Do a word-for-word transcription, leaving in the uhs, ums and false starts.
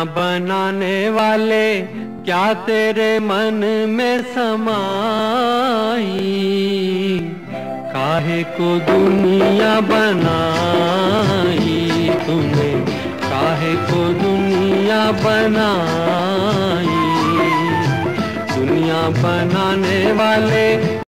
बनाने वाले क्या तेरे मन में समाई, काहे को दुनिया बनाई तूने, काहे को दुनिया बनाई। दुनिया बनाने वाले